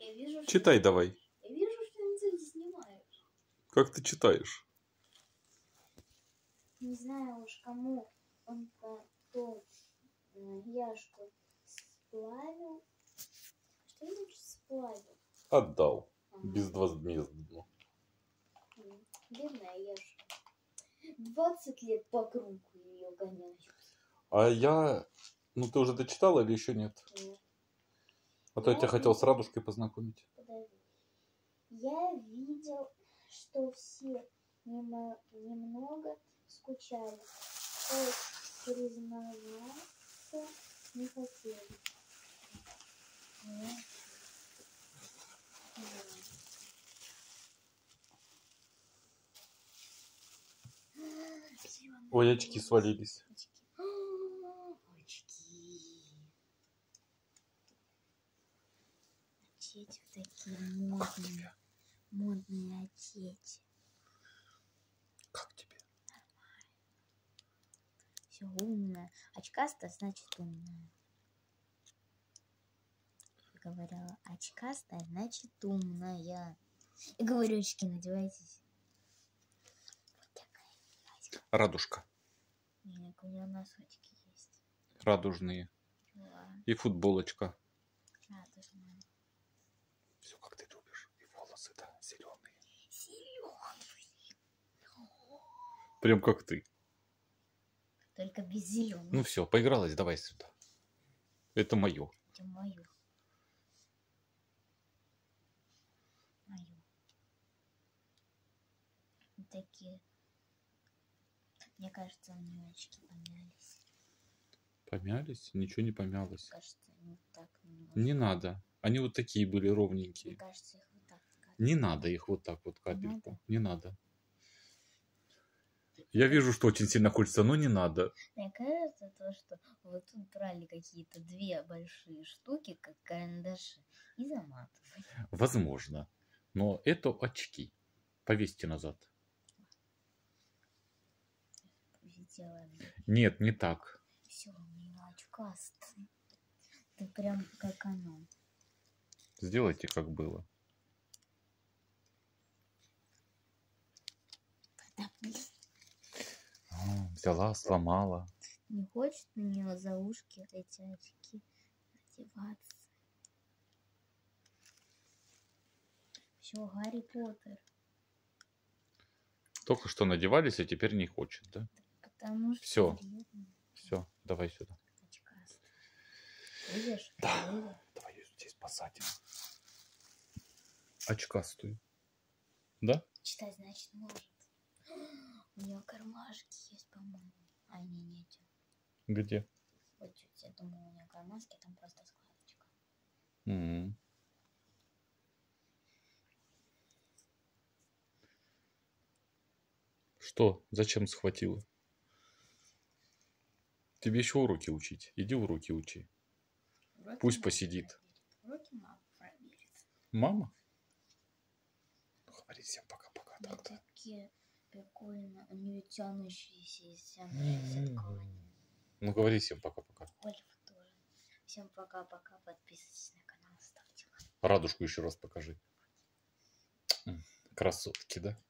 Я вижу, что... Читай давай. Я вижу, что ты снимаешь. Как ты читаешь? Не знаю уж, кому он потом Яшку сплавил. Что значит сплавил? Отдал. Ага. Безвозмездно. Бедная Яшка. 20 лет по кругу ее гоняют. А я... Ну, ты уже дочитала или еще нет? Нет. А то я тебя хотел с Радужкой познакомить. Подожди. Я видел, что все немного скучали. Хоть признаваться не хотели. Ой, очки свалились. Очки такие модные. Модные очки. Как тебе? Нормально. Все умная. Очкастая значит умная. Я говорила, очкастая значит умная. И говорю, очки надевайтесь. Вот такая милашка. Радужка. Нет, у нее носочки есть. Радужные. Да. И футболочка. Радужная. Все как ты любишь. И волосы, да, зеленые. Зеленый. Прям как ты. Только без зеленого. Ну все, поигралась, давай сюда. Это мое. Это мое. Мое. Такие. Мне кажется, у нее очки помялись. Помялись? Ничего не помялось. Мне кажется, не так немножко. Не надо. Они вот такие были Мне ровненькие. кажется, их вот так. Не надо их вот так вот капельку. надо? Не надо. Я вижу, что очень сильно хочется, но не надо. Мне кажется, то, что вот тут брали какие-то две большие штуки, как карандаши, и заматывали. Возможно. Но это очки. Повесьте назад. Сделаем. Нет, не так. Все, у меня очкастый. Ты прям как оно. Сделайте, как было. Взяла, сломала. Не хочет на нее за ушки эти очки одеваться. Все, Гарри Поттер. Только что надевались, а теперь не хочет, да? Потому что... Все. вредно. Все, давай сюда. Очкастый. Видишь? Да. Видишь? Давай ее здесь посадим. Очкастую. Да? Читать, значит, может. У нее кармашки есть, по-моему. А, нет. Где? Вот чуть, я думаю, у нее кармашки, там просто складочка. М-м. Что? Зачем схватила? Тебе еще уроки учить. Иди уроки учи. Уроки Пусть мама посидит. проверит. Уроки мама проверит. Мама? Ну, говори всем пока-пока. Они тогда. такие прикольные. У нее тянущиеся зеркала. Ну, говори всем пока-пока. Ольга тоже. Всем пока-пока. Подписывайтесь на канал, ставьте лайк. Радужку еще раз покажи. Красотки, да?